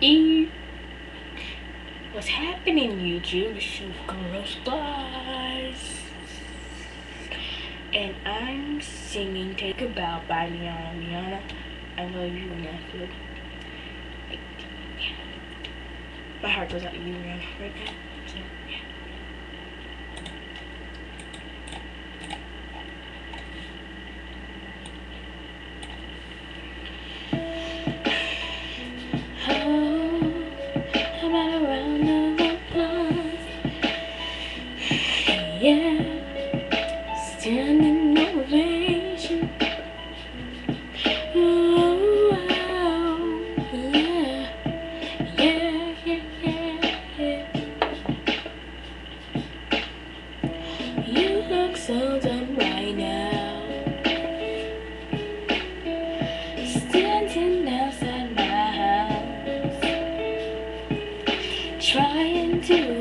E. What's happening, YouTube? It's your girl Spice, and I'm singing "Take a Bow" by Rihanna. Rihanna, I love you, and that's good. My heart goes out to you, Rihanna, right now. So, yeah. Yeah, standing ovation. Oh, yeah, yeah, yeah, yeah. You look so done right now, standing outside my house, trying to